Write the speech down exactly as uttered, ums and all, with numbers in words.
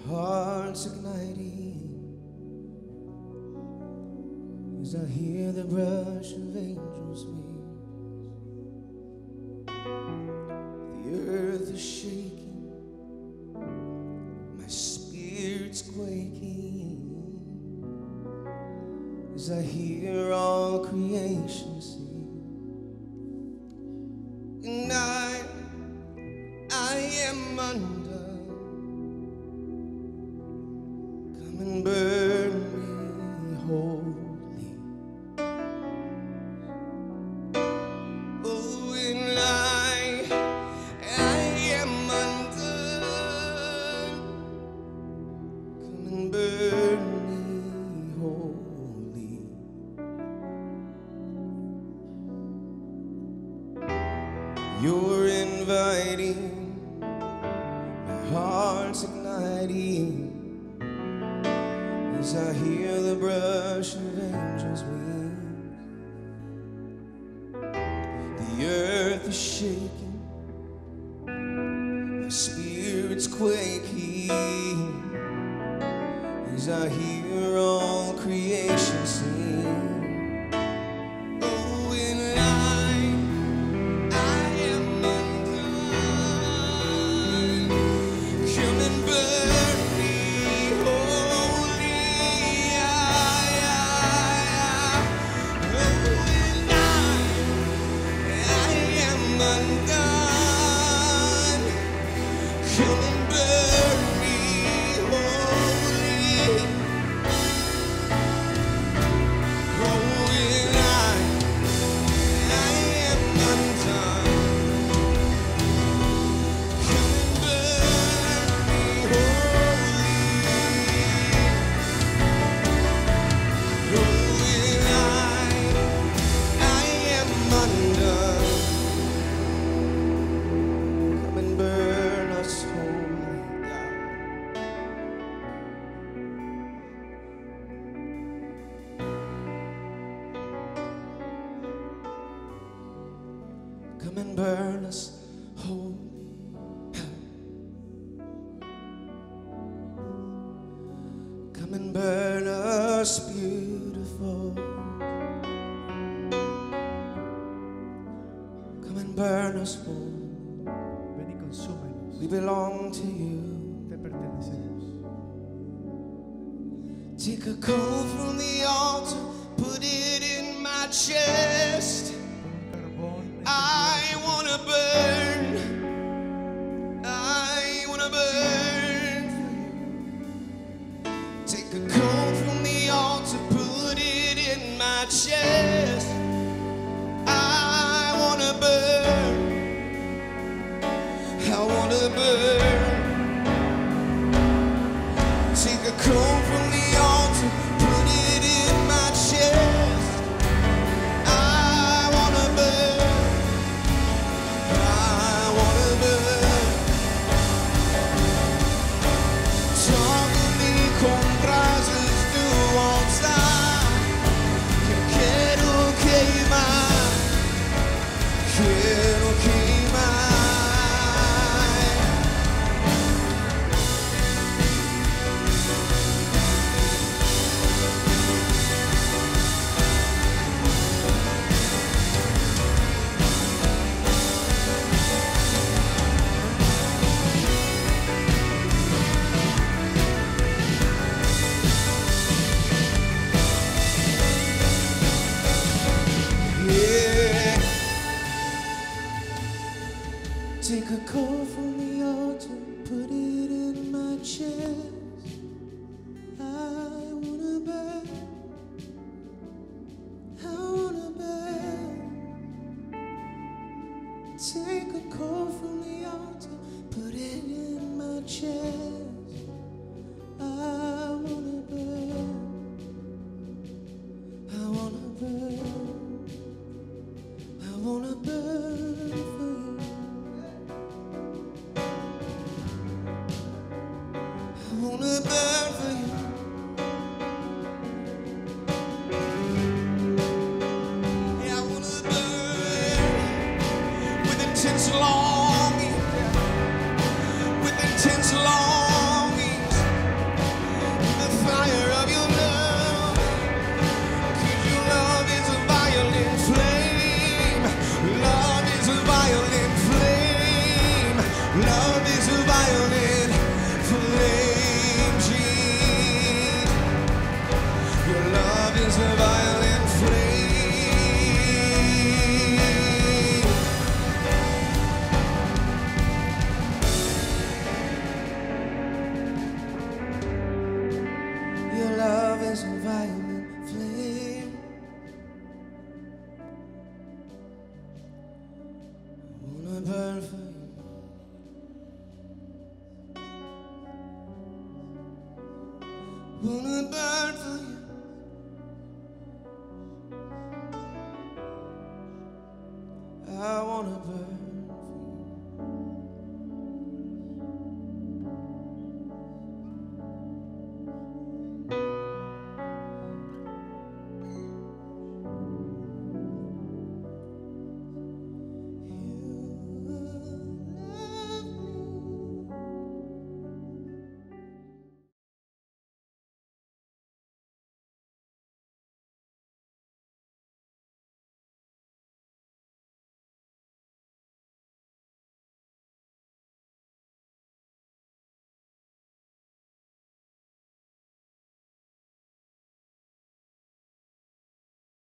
heart's igniting as I hear the brush of angels' wings. The earth is shaking, my spirit's quaking as I hear all creation sing. And I, I am undone. Come and burn me holy. Oh, and I, I am undone. Come and burn me holy. You're inviting, my heart's igniting as I hear the brush of angels' wings. The earth is shaking, my spirit's quaking as I hear all creation sing. Come and burn us holy. Come and burn us beautiful. Come and burn us whole. Ven y consúmenos. We belong to you. Te pertenecemos. Take a coal from the altar, put it in my chest. I wanna burn, I wanna burn for you. Take a coal from the altar, put it in my chest. I wanna burn, I wanna burn. Take a coal from the altar, put it in my chest. Take a coal from the altar, put it in my chest. I wanna burn, I wanna burn. Take a coal from the altar, put it in my chest. I wanna burn, I wanna burn, I wanna burn for you. I wanna burn for you. Yeah, I wanna burn with intense longing, with intense longing. Wanna burn